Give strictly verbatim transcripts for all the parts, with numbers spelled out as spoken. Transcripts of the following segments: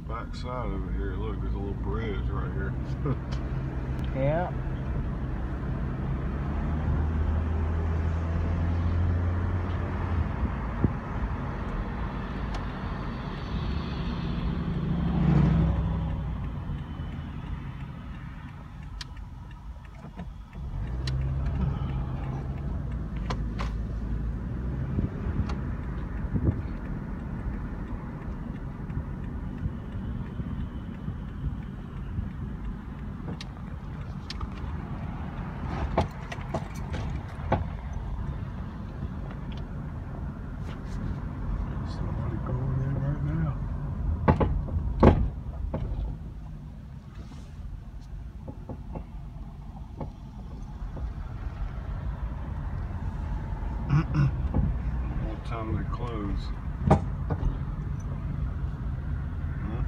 back side over here. Look, there's a little bridge right here. Yeah. What time they close? Huh?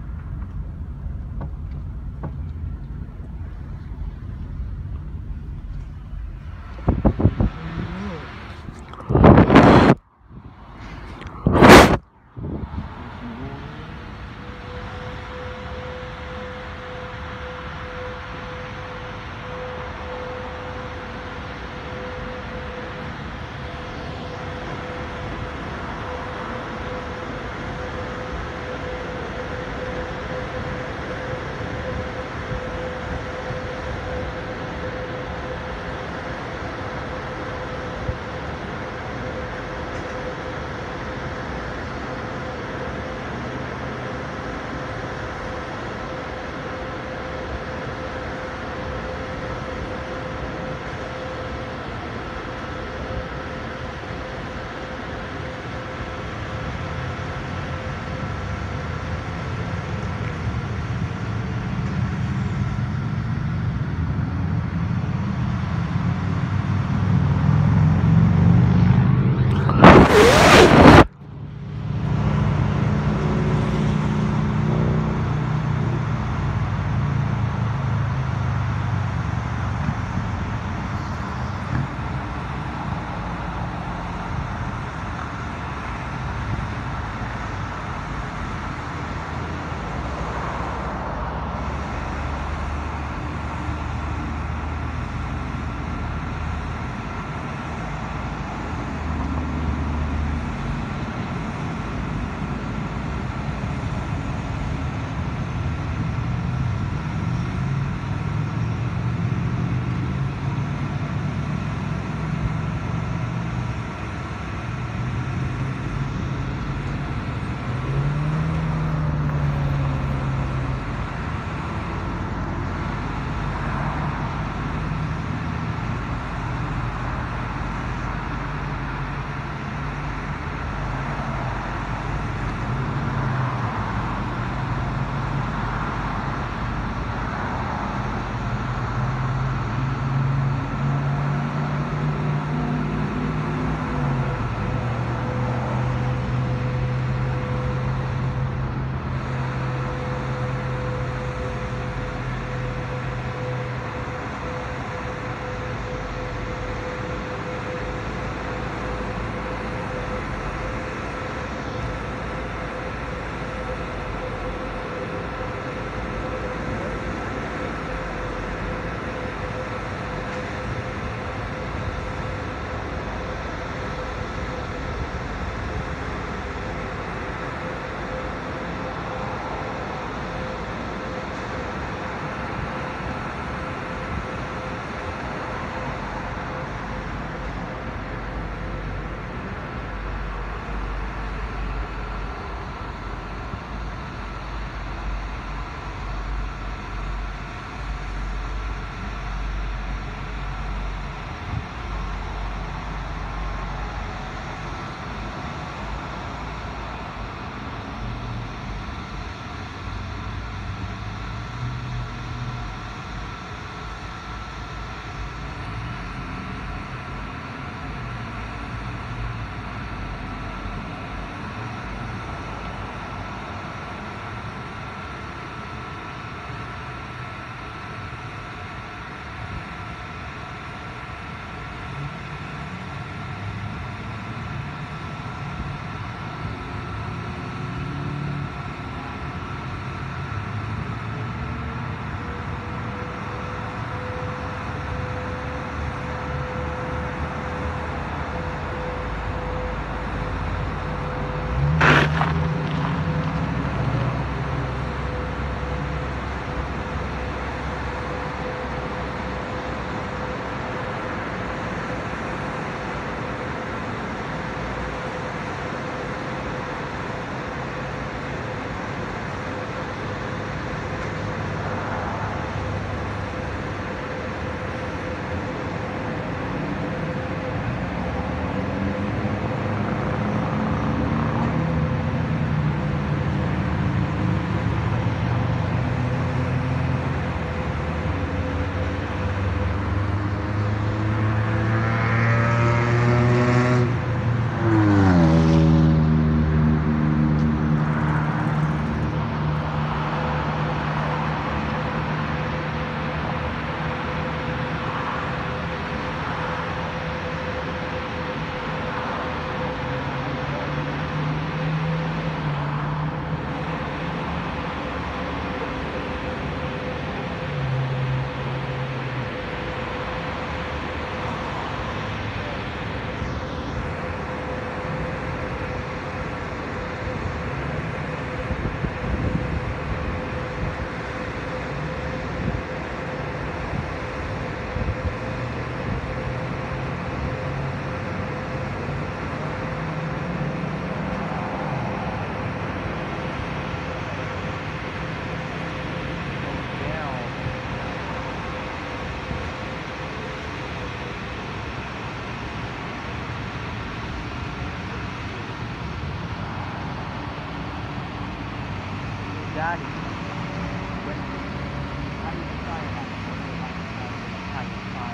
Daddy. When, how do you decide that? What do you like to say? How do you decide?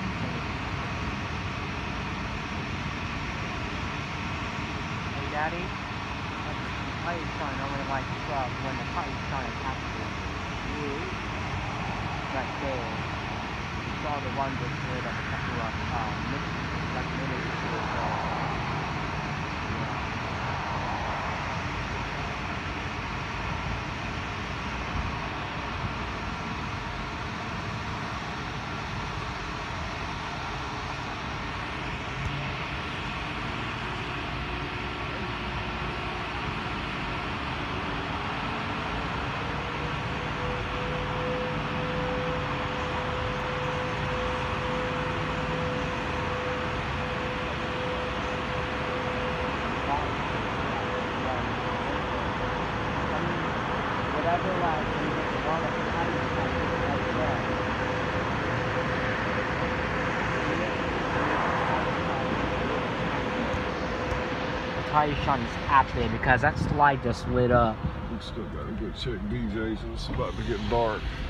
Hey, Daddy? How do you decide only like uh, when the car is trying to catch you? Right there. You saw the one with with a couple of uh, minutes, like minutes or so. Whatever, like, when you get the ball, like, how do you like that? The tire shine is active because that's the light just lit up. We still gotta go check B J's and it's about to get dark.